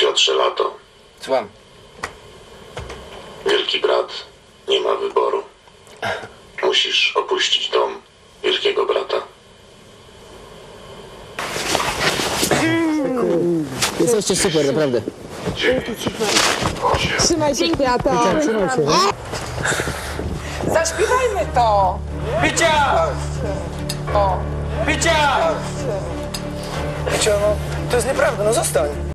Piotrze Lato, Słucham. wielki brat nie ma wyboru. Musisz opuścić dom wielkiego brata. Jesteście super, naprawdę. 9, 8. Trzymaj się, kwiato. Zaśpiewajmy to. Picia! O. Picia! Picia, no to jest nieprawda, no zostań.